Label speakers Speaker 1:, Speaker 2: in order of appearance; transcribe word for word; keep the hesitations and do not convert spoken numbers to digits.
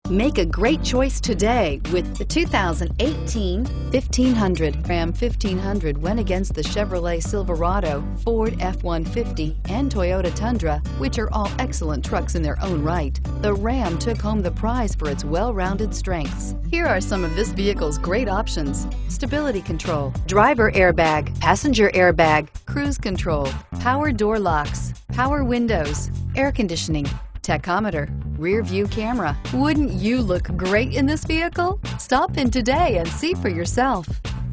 Speaker 1: Make a great choice today with the two thousand eighteen fifteen hundred. Ram fifteen hundred went against the Chevrolet Silverado, Ford F one fifty, and Toyota Tundra, which are all excellent trucks in their own right. The Ram took home the prize for its well-rounded strengths. Here are some of this vehicle's great options: stability control, driver airbag, passenger airbag, cruise control, power door locks, power windows, air conditioning, tachometer, rear view camera. Wouldn't you look great in this vehicle? Stop in today and see for yourself.